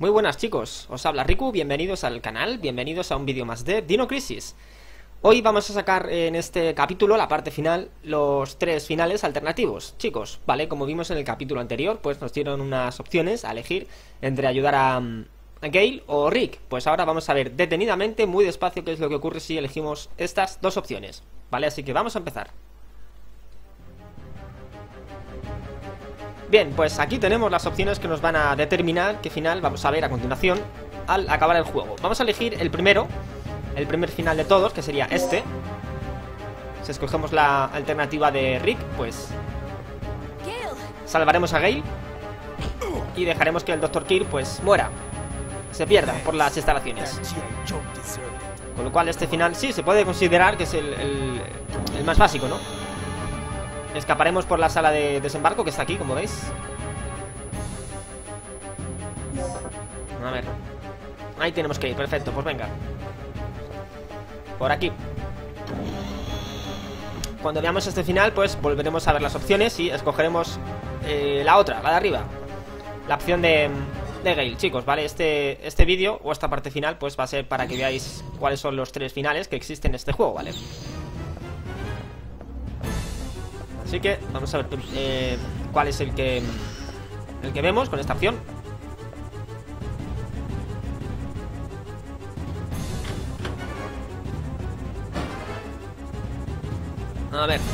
Muy buenas chicos, os habla Riku, bienvenidos al canal, bienvenidos a un vídeo más de Dino Crisis. Hoy vamos a sacar en este capítulo, la parte final, los 3 finales alternativos. Chicos, vale, como vimos en el capítulo anterior, pues nos dieron unas opciones a elegir entre ayudar a Gale o Rick. Pues ahora vamos a ver detenidamente, muy despacio, qué es lo que ocurre si elegimos estas dos opciones. Vale, así que vamos a empezar. Bien, pues aquí tenemos las opciones que nos van a determinar qué final vamos a ver a continuación al acabar el juego. Vamos a elegir el primer final de todos, que sería este. Si escogemos la alternativa de Rick, pues salvaremos a Gale y dejaremos que el Dr. Kirk pues muera, se pierda por las instalaciones. Con lo cual este final sí se puede considerar que es el más básico, ¿no? Escaparemos por la sala de desembarco que está aquí, como veis. A ver, ahí tenemos que ir, perfecto, pues venga. Por aquí. Cuando veamos este final, pues volveremos a ver las opciones y escogeremos la otra, la de arriba. La opción de Gale, chicos, ¿vale? Este vídeo o esta parte final pues va a ser para que veáis cuáles son los 3 finales que existen en este juego, ¿vale? Así que vamos a ver cuál es el que vemos con esta opción. A ver.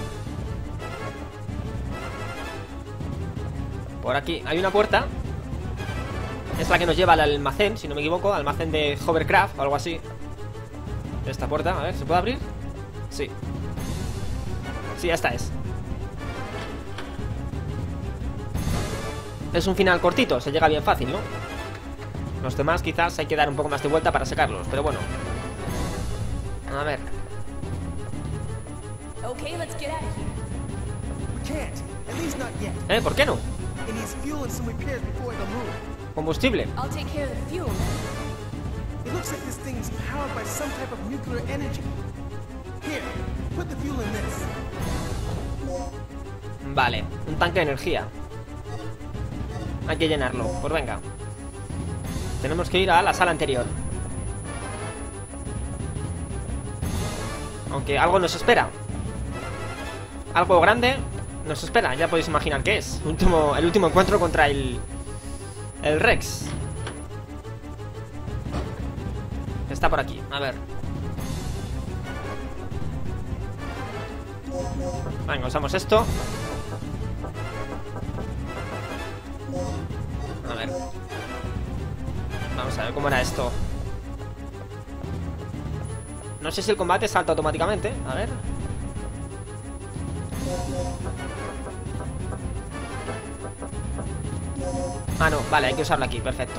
Por aquí hay una puerta. Es la que nos lleva al almacén, si no me equivoco. Almacén de Hovercraft o algo así. Esta puerta, a ver, ¿se puede abrir? Sí. Sí, esta es. Es un final cortito, se llega bien fácil, ¿no? Los demás quizás hay que dar un poco más de vuelta para sacarlos, pero bueno. A ver. ¿Por qué no? Combustible. Vale, un tanque de energía. Hay que llenarlo, pues venga. Tenemos que ir a la sala anterior. Aunque algo nos espera. Algo grande nos espera, ya podéis imaginar qué es. El último encuentro contra el Rex. Está por aquí, a ver. Venga, usamos esto. A ver. Vamos a ver cómo era esto. No sé si el combate salta automáticamente. A ver. Ah, no, vale, hay que usarlo aquí, perfecto.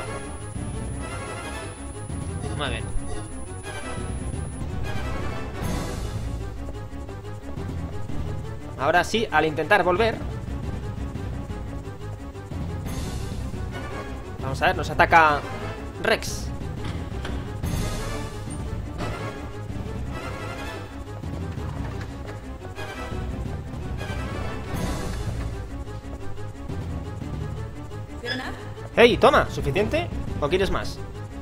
Muy bien. Ahora sí, al intentar volver, vamos a ver, nos ataca Rex. Hey, toma, ¿suficiente? ¿O quieres más?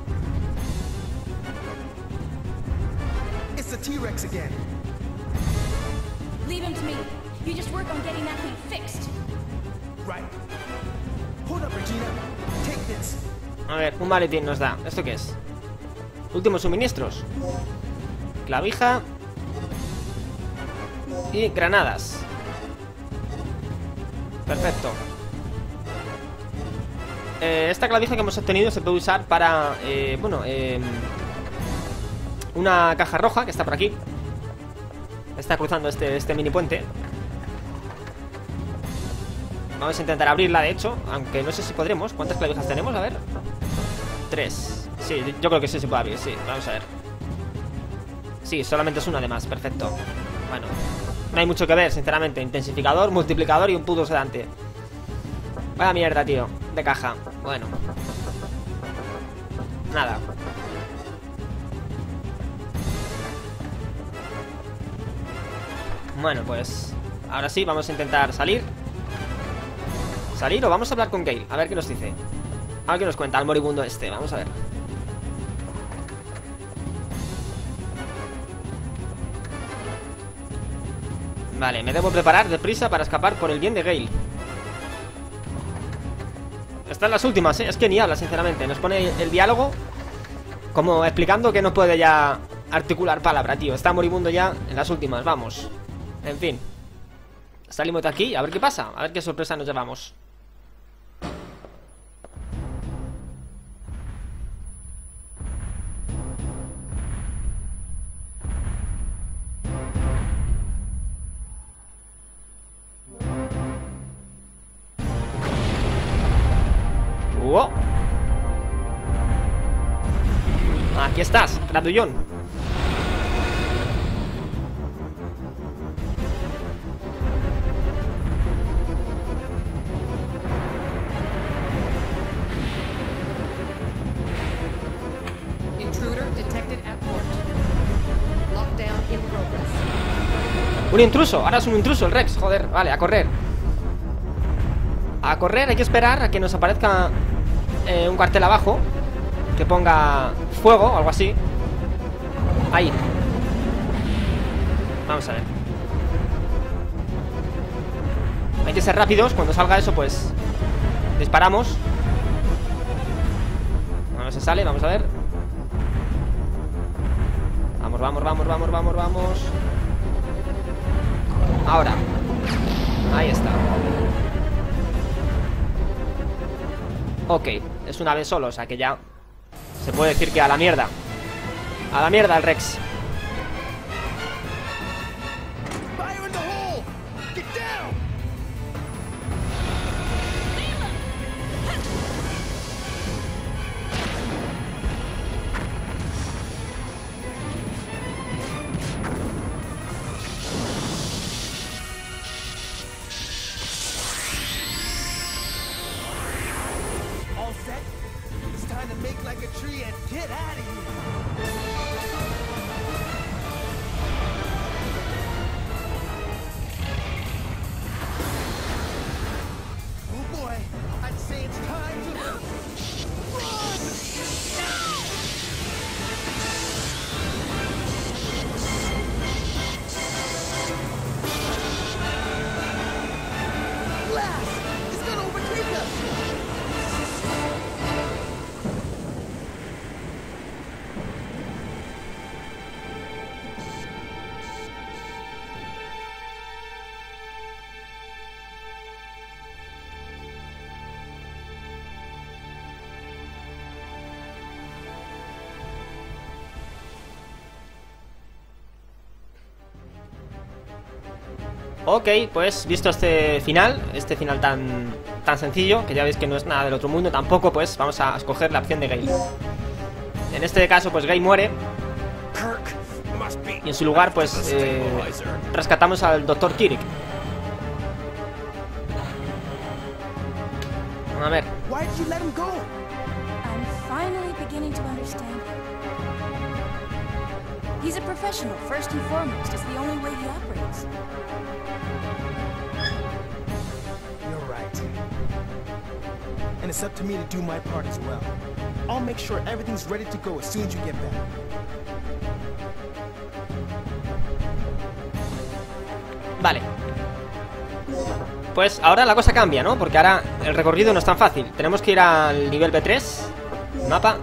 It's the T-Rex again. Leave him to me. You just work on getting that thing fixed. Right. Hold up, Regina. Take this. A ver, un maletín nos da. ¿Esto qué es? Últimos suministros. Clavija. Y granadas. Perfecto. Esta clavija que hemos obtenido se puede usar para, una caja roja que está por aquí. Está cruzando este mini puente. Vamos a intentar abrirla, de hecho, aunque no sé si podremos. ¿Cuántas clavijas tenemos? A ver. 3. Sí, yo creo que sí se puede abrir, sí, vamos a ver. Sí, solamente es una además, perfecto. Bueno, no hay mucho que ver, sinceramente. Intensificador, multiplicador y un puto sedante. Vaya mierda, tío, de caja. Bueno. Nada. Bueno, pues ahora sí, vamos a intentar salir. ¿Salir o vamos a hablar con Gale? A ver qué nos dice. 'Cause I need to get out of here. Vamos a intentar salir. Salir o vamos a hablar con Gale. Salir o vamos a hablar con Gale. A ver qué nos dice. Salir o vamos a hablar con Gale. A ver qué nos dice. A ver qué nos cuenta el moribundo este. Vamos a ver. Vale, me debo preparar deprisa para escapar por el bien de Gale. Están las últimas, ¿eh? Es que ni habla, sinceramente. Nos pone el diálogo como explicando que no puede ya articular palabra, tío. Está moribundo ya en las últimas, vamos. En fin. Salimos de aquí, a ver qué pasa. A ver qué sorpresa nos llevamos. ¡Wow! Aquí estás, grandullón. Intruder detected at port. Lockdown in progress. Un intruso, ahora es un intruso el Rex, joder, vale, a correr. A correr, hay que esperar a que nos aparezca un cartel abajo que ponga fuego o algo así. Ahí. Vamos a ver. Hay que ser rápidos, cuando salga eso pues disparamos. No se sale, vamos a ver. Vamos, vamos, vamos, vamos, vamos, vamos. Ahora. Ahí está. Ok, es una vez solo, o sea que ya se puede decir que a la mierda. A la mierda el Rex. Fire in the hole! Get down! All set? It's time to make like a tree and get out of here. Oh boy, I'd say it's time to run! Blast! It's gonna overtake us! Ok, pues visto este final tan sencillo, que ya veis que no es nada del otro mundo tampoco, pues vamos a escoger la opción de Gale. En este caso pues Gale muere y en su lugar pues rescatamos al Dr. Kirik. A ver. Why did you let him go? I'm finally beginning to understand. He's a professional, first and foremost. It's the only way he operates. You're right. And it's up to me to do my part as well. I'll make sure everything's ready to go as soon as you get back. Vale. Pues ahora la cosa cambia, ¿no? Porque ahora el recorrido no es tan fácil. Tenemos que ir al nivel B3. Mapa.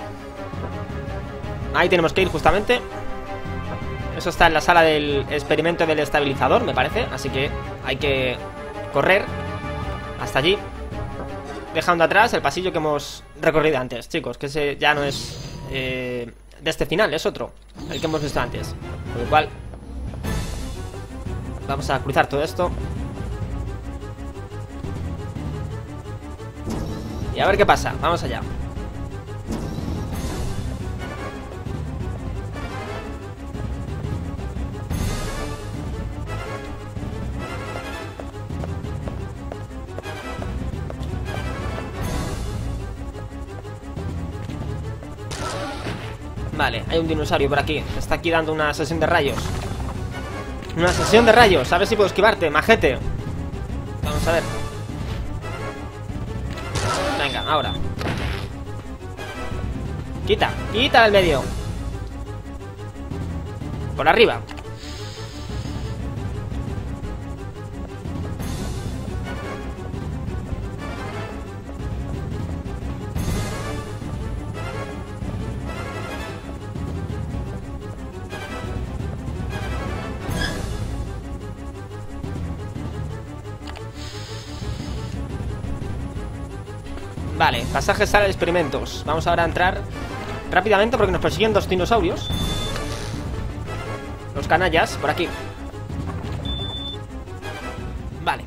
Ahí tenemos que ir justamente. Eso está en la sala del experimento del estabilizador, me parece. Así que hay que correr hasta allí, dejando atrás el pasillo que hemos recorrido antes, chicos. Que ese ya no es de este final, es otro, el que hemos visto antes. Con lo cual vamos a cruzar todo esto y a ver qué pasa. Vamos allá. Vale, hay un dinosaurio por aquí. Está aquí dando una sesión de rayos. Una sesión de rayos. A ver si puedo esquivarte, majete. Vamos a ver. Venga, ahora. Quita, quita del medio. Por arriba. Vale, pasaje sala de experimentos. Vamos ahora a entrar rápidamente porque nos persiguen dos dinosaurios. Los canallas, por aquí. Vale.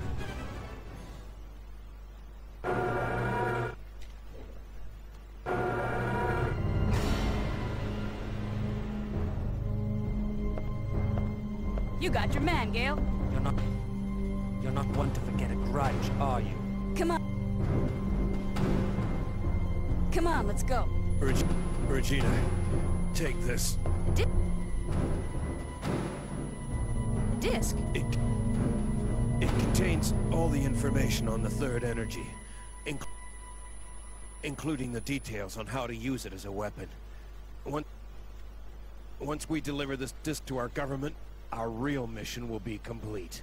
You got your man, Gale. You're not one to forget a grudge, are you? Come on. Come on, let's go. Regina, take this. Disc. It contains all the information on the third energy, including the details on how to use it as a weapon. Once we deliver this disc to our government, our real mission will be complete.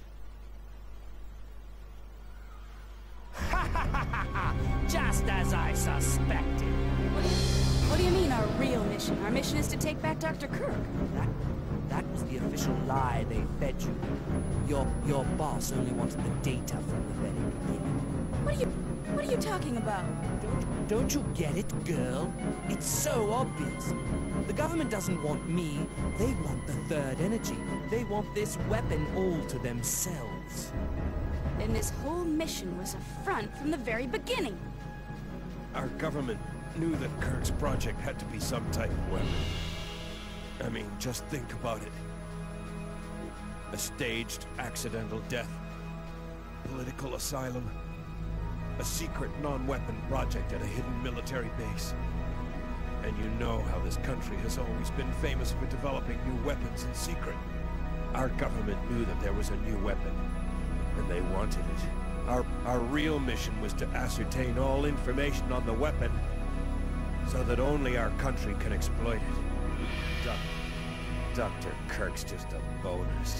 Just as I suspected. What do you mean, our real mission? Our mission is to take back Dr. Kirk. That was the official lie they fed you. Your boss only wanted the data from the very beginning. What are you talking about? Don't you get it, girl? It's so obvious. The government doesn't want me. They want the third energy. They want this weapon all to themselves. Then this whole mission was a front from the very beginning. Our government knew that Kirk's project had to be some type of weapon. I mean, just think about it. A staged, accidental death. Political asylum. A secret non-weapon project at a hidden military base. And you know how this country has always been famous for developing new weapons in secret. Our government knew that there was a new weapon, and they wanted it. Our real mission was to ascertain all information on the weapon, so that only our country can exploit it. Dr. Kirk's just a bonus.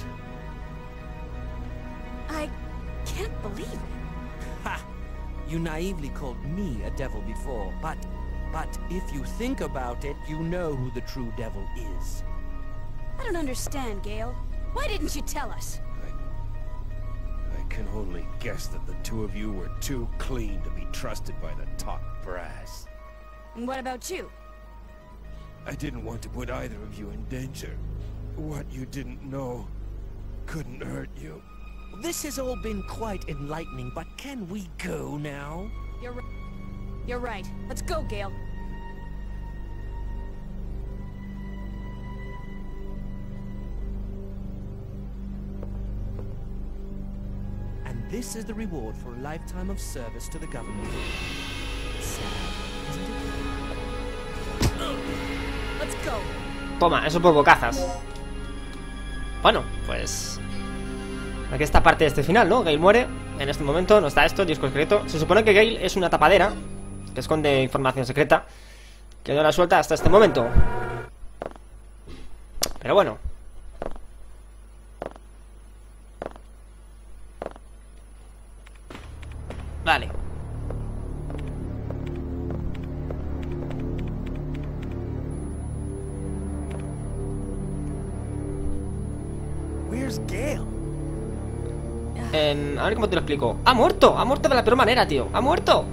I can't believe it. Ha! You naively called me a devil before, but if you think about it, you know who the true devil is. I don't understand, Gale. Why didn't you tell us? I can only guess that the two of you were too clean to be trusted by the top brass. And what about you? I didn't want to put either of you in danger. What you didn't know couldn't hurt you. This has all been quite enlightening, but can we go now? You're right. Let's go, Gale. And this is the reward for a lifetime of service to the government. Sad, isn't it? Let's go. Toma, eso por bocazas. Bueno, pues aquí está parte de este final, ¿no? Gale muere. En este momento nos da esto, disco secreto. Se supone que Gale es una tapadera que esconde información secreta, que no la suelta hasta este momento. Pero bueno. Vale. Where's Gale? A ver cómo te lo explico. ¡Ha muerto! ¡Ha muerto de la peor manera, tío! ¡Ha muerto!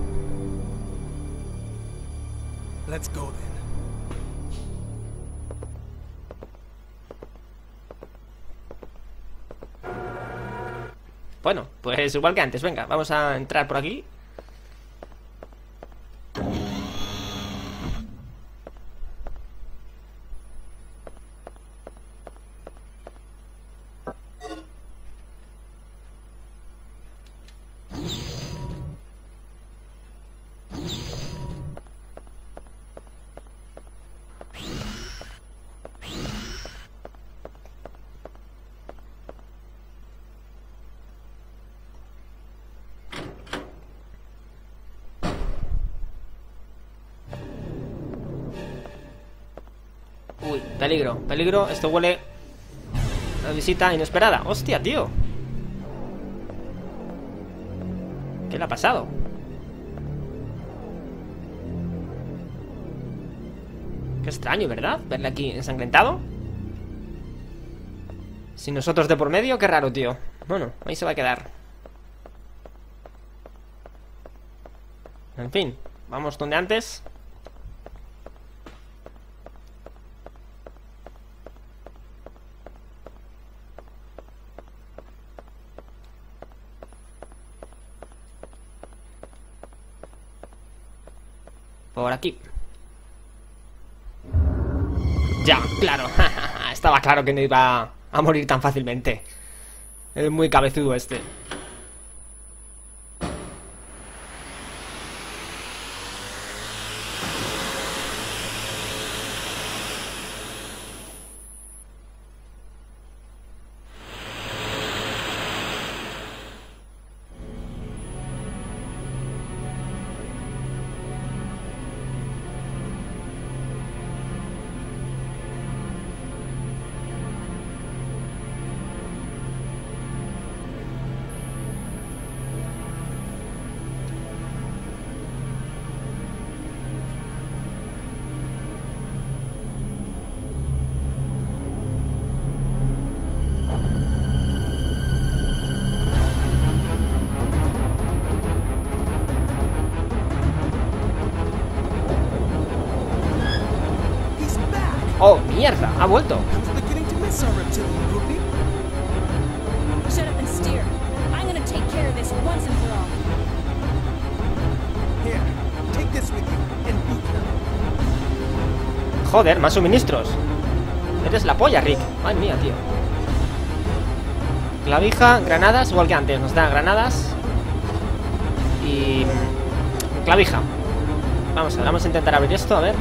Let's go then. Bueno, pues igual que antes. Venga, vamos a entrar por aquí. Uy, peligro, peligro. Esto huele a visita inesperada. Hostia, tío. ¿Qué le ha pasado? Qué extraño, ¿verdad? Verle aquí ensangrentado. Sin nosotros de por medio, qué raro, tío. Bueno, ahí se va a quedar. En fin, vamos donde antes. Por aquí. Ya, claro. Estaba claro que no iba a morir tan fácilmente. Es muy cabezudo este. Oh, mierda, ha vuelto. I was beginning to miss our reptilian groupie. Shut up and steer. I'm gonna take care of this once and for all. Here, take this with you and boot them. Joder, más suministros. Eres la polla, Rick. Ay, mía, tío. Clavija, granadas, igual que antes. Nos da granadas. Y... clavija. Vamos a intentar abrir esto, a ver.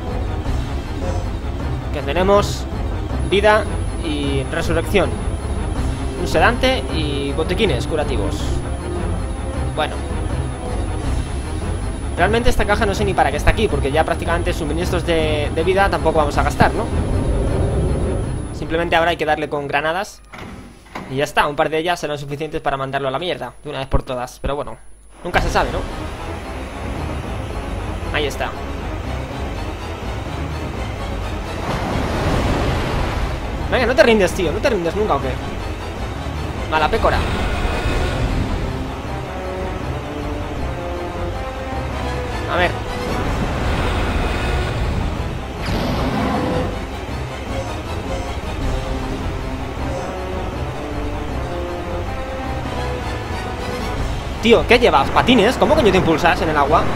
Que tenemos vida y resurrección, un sedante y botiquines curativos. Bueno, realmente esta caja no sé ni para qué está aquí, porque ya prácticamente suministros de vida tampoco vamos a gastar, ¿no? Simplemente ahora hay que darle con granadas y ya está. Un par de ellas serán suficientes para mandarlo a la mierda de una vez por todas. Pero bueno, nunca se sabe, ¿no? Ahí está. Venga, no te rindes, tío. No te rindes nunca, ¿o qué? Mala pécora. A ver. Tío, ¿qué llevas? ¿Patines? ¿Cómo coño te impulsas en el agua?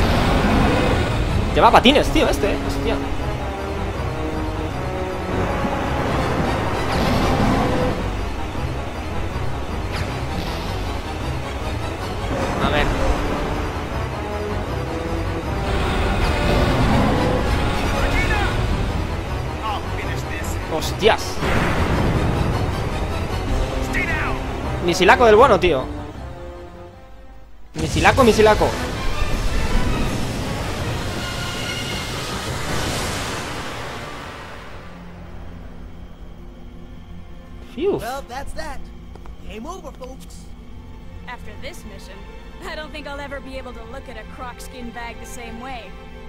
Lleva patines, tío, este, hostia. A ver. Hostias. Misilaco del bueno, tío. Misilaco, misilaco. Phew. Well, that's that. Game over, folks. After this mission, I don't think I'll ever be able to look at a croc skin bag the same way.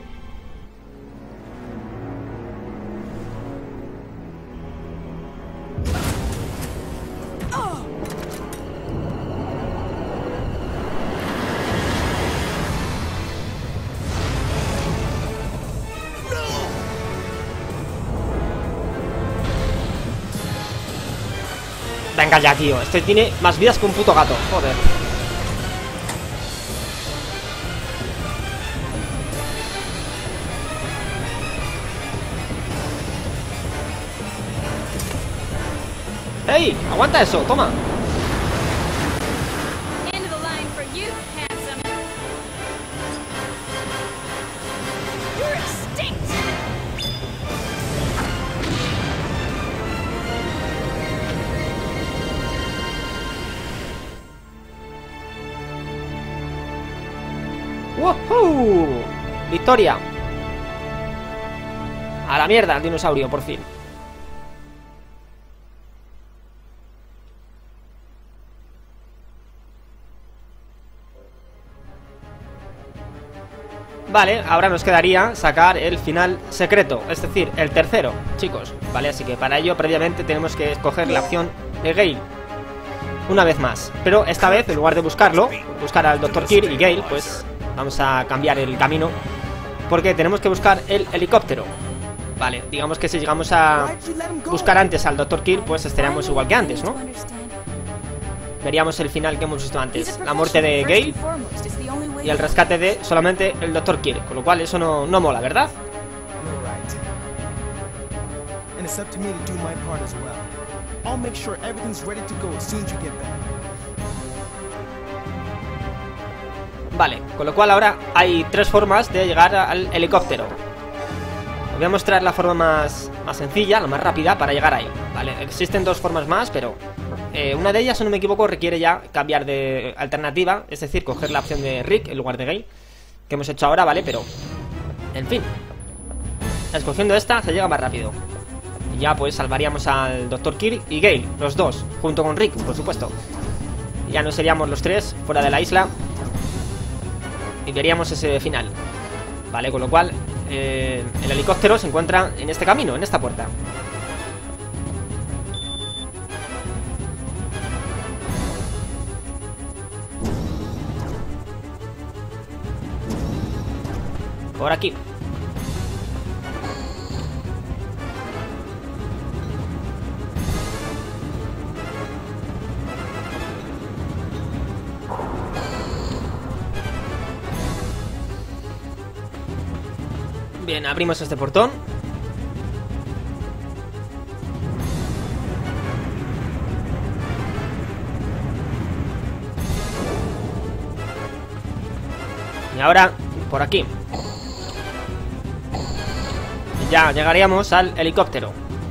Venga ya, tío. Este tiene más vidas que un puto gato. Joder. ¡Ey! ¡Aguanta eso! ¡Toma! End of the line for you, handsome. You're extinct. ¡Woohoo! ¡Victoria! A la mierda, el dinosaurio, por fin. Vale, ahora nos quedaría sacar el final secreto, es decir, el tercero, chicos. Vale, así que para ello previamente tenemos que escoger la opción de Gale una vez más. Pero esta vez, en lugar de buscar al Dr. Kirk y Gale, pues vamos a cambiar el camino, porque tenemos que buscar el helicóptero. Vale, digamos que si llegamos a buscar antes al Dr. Kirk, pues estaríamos igual que antes, ¿no? Veríamos el final que hemos visto antes, la muerte de Gale y el rescate de solamente el Dr. Kirk, con lo cual eso no mola, ¿verdad? You're right. And it's up to me to do my part as well. I'll make sure everything's ready to go as soon as you get back. Vale, con lo cual ahora hay tres formas de llegar al helicóptero. Os voy a mostrar la forma más sencilla, la más rápida para llegar ahí. Vale, existen dos formas más, pero una de ellas, si no me equivoco, requiere ya cambiar de alternativa, es decir, coger la opción de Rick en lugar de Gale, que hemos hecho ahora, ¿vale? Pero, en fin, escogiendo esta se llega más rápido. Y ya pues salvaríamos al Dr. Kirk y Gale, los dos, junto con Rick, por supuesto. Ya no seríamos los tres fuera de la isla y veríamos ese final. Vale, con lo cual el helicóptero se encuentra en este camino, en esta puerta. Por aquí. Bien, abrimos este portón. Y ahora, por aquí. Ya llegaríamos al helicóptero.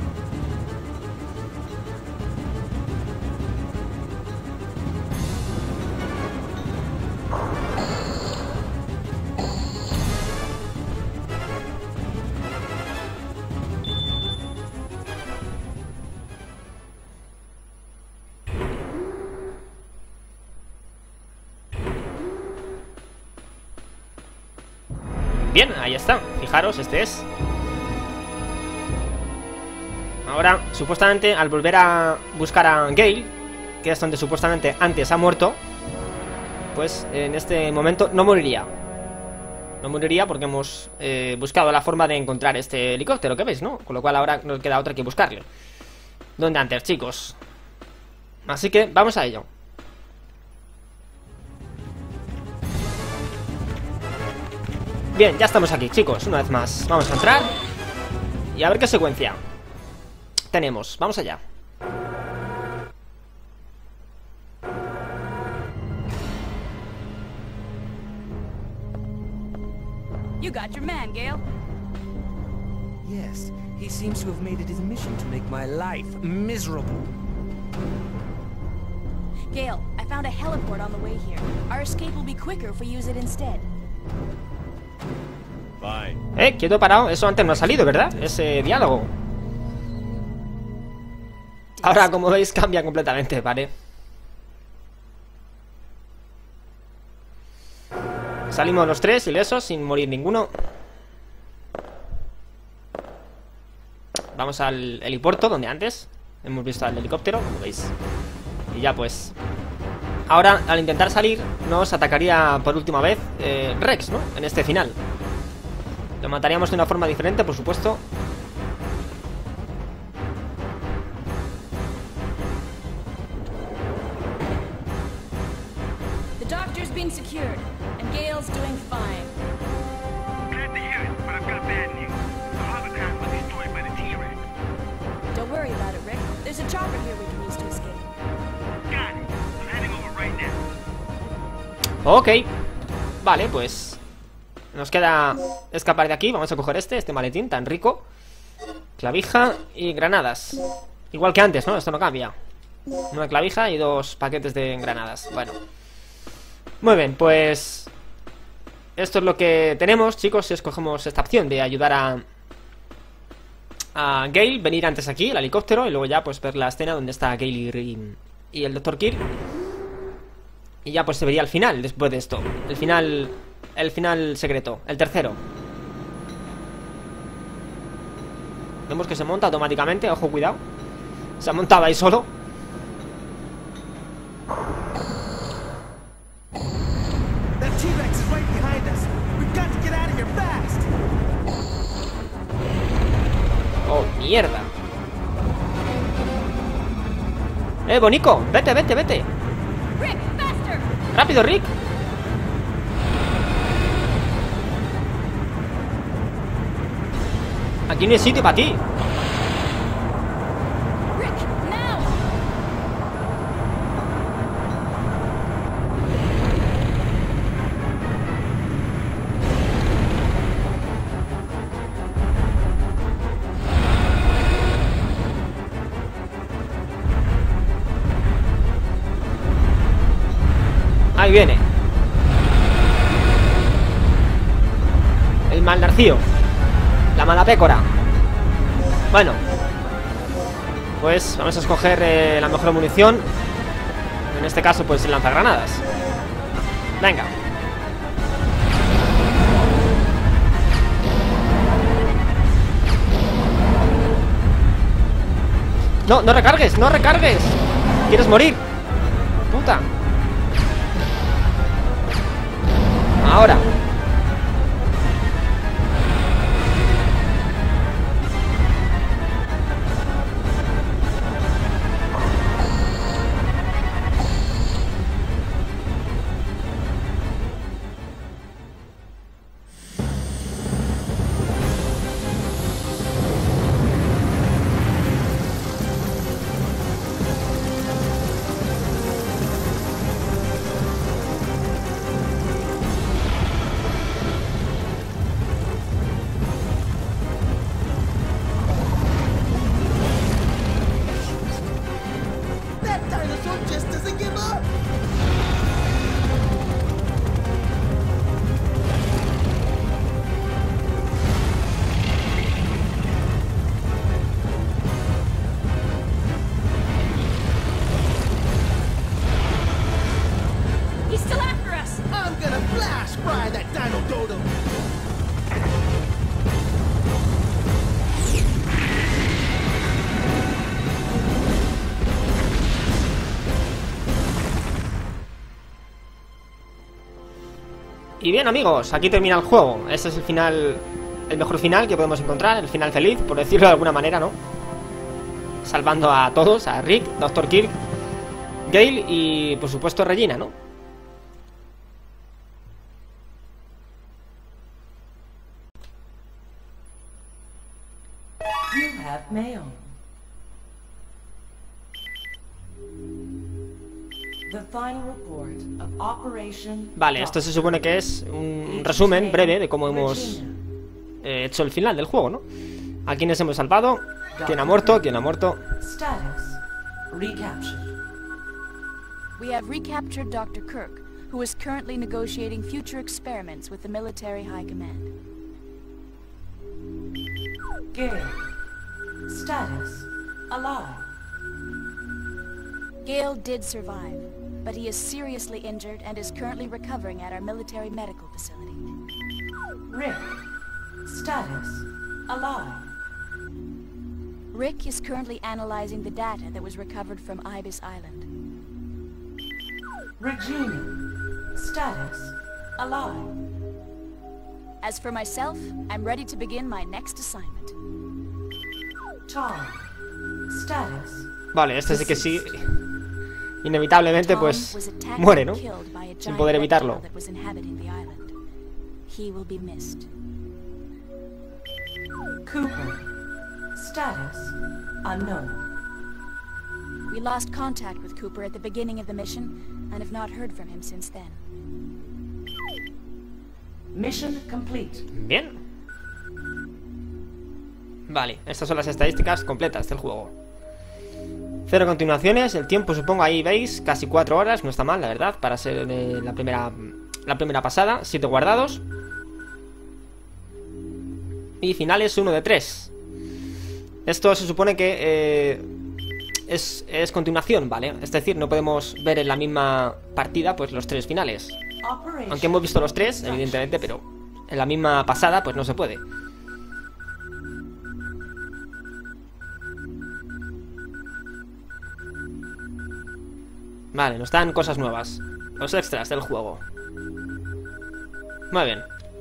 Bien, ahí está. Fijaros, este es. Ahora, supuestamente, al volver a buscar a Gale, que es donde supuestamente antes ha muerto, pues en este momento no moriría. No moriría porque hemos buscado la forma de encontrar este helicóptero, que veis, ¿no? Con lo cual ahora nos queda otra que buscarle. ¿Dónde antes, chicos? Así que vamos a ello. Bien, ya estamos aquí, chicos, una vez más. Vamos a entrar y a ver qué secuencia tenemos. Vamos allá. You got your man, Gale. Yes, he seems to have made it his mission to make my life miserable. Gale, I found a heliport on the way here. Our escape will be quicker if we use it instead. Fine. Quieto parado, eso antes no ha salido, ¿verdad? Ese diálogo. Ahora, como veis, cambia completamente, ¿vale? Salimos los tres ilesos, sin morir ninguno. Vamos al helipuerto, donde antes hemos visto al helicóptero, como veis. Y ya pues. Ahora, al intentar salir, nos atacaría por última vez Rex, ¿no? En este final. Lo mataríamos de una forma diferente, por supuesto. The doctor's being secured, and Gale's doing fine. Glad to hear it, but I've got bad news. The hologram was destroyed by the T-Rex. Don't worry about it, Rick. There's a chopper here we can use to escape. Got it. I'm heading over right now. Ok. Vale, pues nos queda escapar de aquí. Vamos a coger este maletín tan rico. Clavija y granadas. Igual que antes, ¿no? Esto no cambia. Una clavija y 2 paquetes de granadas. Bueno. Muy bien, pues esto es lo que tenemos, chicos, si escogemos esta opción de ayudar a Gale venir antes aquí, el helicóptero, y luego ya pues ver la escena donde está Gale y el Dr. Kirk. Y ya pues se vería el final después de esto. El final secreto, el tercero. Vemos que se monta automáticamente, ojo, cuidado. Se ha montado ahí solo. That T-Rex is right behind us. We've got to get out of here fast. Oh, mierda. Bonico, vete, vete, vete. Rick, faster! Rápido, Rick. Aquí no hay sitio para ti. Rick, now! Ahí viene. El mal narcío. La mala pécora. Bueno, pues vamos a escoger la mejor munición. En este caso pues el lanzagranadas. Venga. No, no recargues, no recargues. ¿Quieres morir? Puta. Ahora. That dinosaur just doesn't give up. He's still after us! I'm gonna flash fry that dino dodo. Y bien, amigos, aquí termina el juego. Este es el final, el mejor final que podemos encontrar. El final feliz, por decirlo de alguna manera, ¿no? Salvando a todos, a Rick, Dr. Kirk, Gale y, por supuesto, Regina, ¿no? You have mail. The final report of Operation Vale, esto se supone que es un resumen breve de cómo hemos hecho el final del juego, ¿no? A quienes hemos salvado, quién ha muerto, quién ha muerto. Status recaptured. We have recaptured Dr. Kirk, who is currently negotiating future experiments with the military high command. Gale. Status alive. Gale did survive, but he is seriously injured and is currently recovering at our military medical facility. Rick. Status alive. Rick is currently analyzing the data that was recovered from Ibis Island. Regina. Status alive. As for myself, I'm ready to begin my next assignment. Tom. Status. Vale, este sí que sí. Inevitablemente, pues, Tom was attacked muere, and ¿no? killed by a Sin giant poder evitarlo. reptile that was inhabiting the island. He will be missed. Cooper. Status unknown. We lost contact with Cooper at the beginning of the mission and have not heard from him since then. Mission complete. Bien. Vale, estas son las estadísticas completas del juego. 0 continuaciones, el tiempo supongo ahí veis, casi 4 horas, no está mal la verdad, para ser la primera pasada, 7 guardados. Y finales 1 de 3. Esto se supone que es continuación, ¿vale? Es decir, no podemos ver en la misma partida pues los 3 finales. Aunque hemos visto los 3, evidentemente, pero en la misma pasada pues no se puede. Vale, nos dan cosas nuevas. Los extras del juego. Muy bien.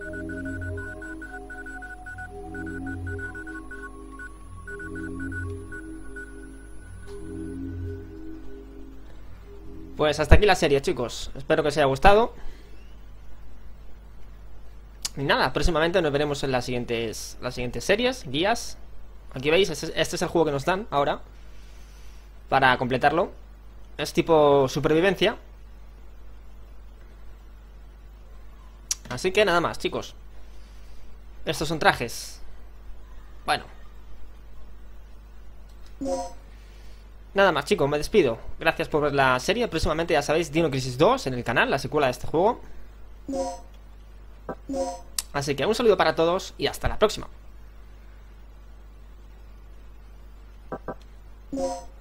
Pues hasta aquí la serie, chicos. Espero que os haya gustado. Y nada, próximamente nos veremos en las siguientes series, guías. Aquí veis, este es el juego que nos dan ahora para completarlo. Es tipo supervivencia. Así que nada más, chicos. Estos son trajes. Bueno. Nada más, chicos, me despido. Gracias por ver la serie. Próximamente, ya sabéis, Dino Crisis 2 en el canal, la secuela de este juego. Así que un saludo para todos y hasta la próxima.